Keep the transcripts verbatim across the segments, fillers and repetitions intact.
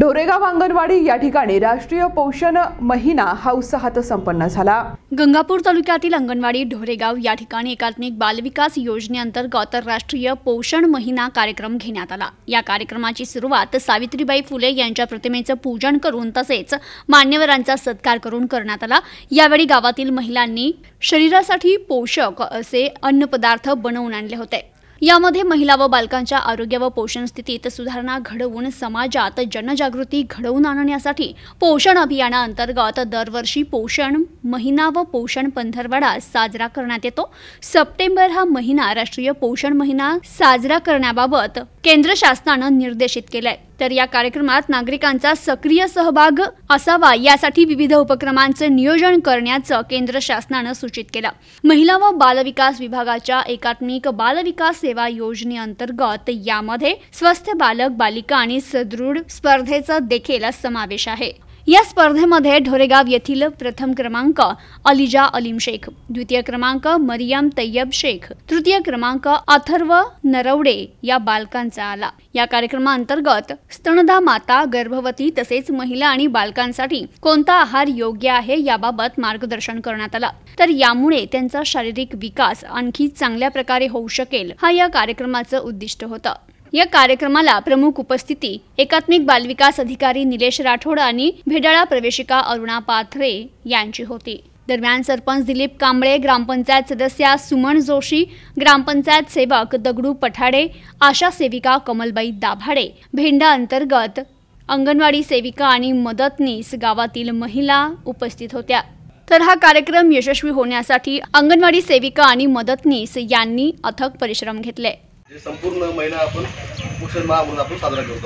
ढोरेगाव अंगणवाडी या ठिकाणी राष्ट्रीय पोषण महिना हा उत्साहात संपन्न झाला। गंगापूर तालुक्यातील अंगणवाडी ढोरेगाव या ठिकाणी एकात्मिक बालविकास योजनेअंतर्गत राष्ट्रीय पोषण महिना कार्यक्रम घेण्यात आला। या कार्यक्रमाची सुरुवात सावित्रीबाई फुले यांच्या प्रतिमेचे पूजन करून तसेच मान्यवरांचा सत्कार करून करण्यात आला। यावेळी गावातील महिलांनी शरीरासाठी पोषक असे अन्नपदार्थ बनवून आणले होते। यामध्ये महिला व बालकांच्या आरोग्य व पोषण स्थितीत सुधारणा घडवून समाजात जनजागृती घडवून आणण्यासाठी पोषण अभियानाअंतर्गत दरवर्षी पोषण महिना व पोषण पंधरवडा साजरा करण्यात येतो। सप्टेंबर हा महिना राष्ट्रीय पोषण महिना साजरा करण्याबाबत केंद्र शासनाने निर्देशित केलाय। तर या कार्यक्रमात नागरिकांचा सक्रिय सहभाग असावा यासाठी विविध उपक्रमांचे नियोजन करण्याचं केंद्र शासनाने सूचित केलं। महिला व बालविकास विभागाच्या एकात्मिक बालविकास सेवा योजनेअंतर्गत यामध्ये स्वस्थ बालक बालिका आणि सदृढ स्पर्धेचा देखील समावेश आहे। या स्पर्धेमध्ये ढोरेगाव येथील प्रथम क्रमांक अलिजा अलीम शेख, द्वितीय क्रमांक मरियम तय्यब शेख, तृतीय क्रमांक अथर्व नरवडे या बालकांचा आला। या कार्यक्रमाअंतर्गत स्तनदा माता, गर्भवती तसेच महिला आणि बालकांसाठी कोणता आहार योग्य आहे याबाबत मार्गदर्शन करण्यात आला। तर यामुळे त्यांचा शारीरिक विकास आणखी चांगल्या प्रकारे होऊ शकेल हा या कार्यक्रमाचं उद्दिष्ट होतं। या कार्यक्रमाला प्रमुख उपस्थिती एकात्मिक बालविकास अधिकारी निलेश राठोड आणि भेडाळा प्रवेशिका अरुणा पाथरे यांची होती। दरम्यान सरपंच दिलीप कांबळे, ग्रामपंचायत सदस्या सुमन जोशी, ग्रामपंचायत सेवक दगडू पठाडे, आशा सेविका कमलबाई दाभाडे, भेंडा अंतर्गत अंगणवाडी सेविका आणि मदतनीस गावातील महिला उपस्थित होत्या। तर हा कार्यक्रम यशस्वी होण्यासाठी अंगणवाडी सेविका आणि मदतनीस यांनी अथक परिश्रम घेतले। संपूर्ण महिना आपण पोषण माह म्हणून आपण साजरा करतो।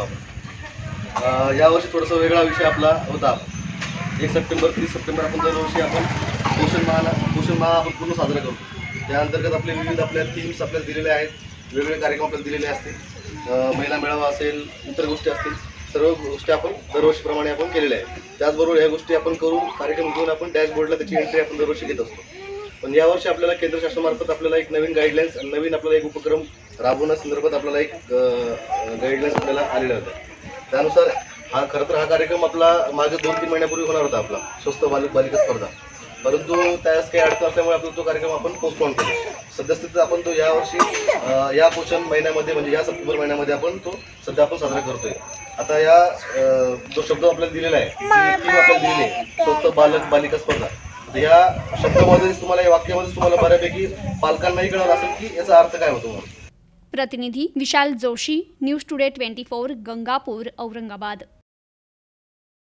आपण यावर्षी थोडासा वेगळा विषय आपला होता। एक सप्टेंबर तीस सप्टेंबर आपण दरवर्षी आपण पोषण माह पोषण माह आपण पूर्ण साजरा करतो। त्या अंतर्गत आपले विविध आपल्या थीम्स आपल्याला दिलेले आहेत, वेगवेगळे कार्यक्रम आपल्याला दिलेले असतील, महिला मेळावा असेल, इतर गोष्टी असतील, सर्व गोष्टी आपण दरवर्षीप्रमाणे आपण केलेल्या आहेत। त्याचबरोबर ह्या गोष्टी आपण करून कार्यक्रम घेऊन आपण डॅशबोर्डला त्याची एंट्री आपण दरवर्षी घेत असतो। पण यावर्षी आपल्याला केंद्र शासनामार्फत आपल्याला एक नवीन गाईडलाईन्स नवीन आपल्याला एक उपक्रम राबवण्यासंदर्भात आपल्याला एक गाईडलाईन्स आपल्याला आलेल्या होत्या। त्यानुसार हा खरं तर हा कार्यक्रम आपला मागे दोन तीन महिन्यापूर्वी होणार होता आपला स्वस्थ बालक बालिका स्पर्धा, परंतु त्यास काही अडचण असल्यामुळे आपण तो कार्यक्रम आपण पोस्टपोन केला। सद्यस्थितीत आपण तो यावर्षी या पोषण महिन्यामध्ये म्हणजे या सप्टेंबर महिन्यामध्ये आपण तो सध्या आपण साजरा करतोय। आता या जो शब्द आपल्याला दिलेला आहे ती आपल्याला दिलेली आहे स्वस्थ बालक बालिका स्पर्धा, या शब्दामध्ये तुम्हाला या वाक्यामध्ये तुम्हाला बऱ्यापैकी पालकांनाही कळणार असेल की याचा अर्थ काय होतो। प्रतिनिधी Vishal Joshi, news today twenty four, Gangapur, Aurangabad.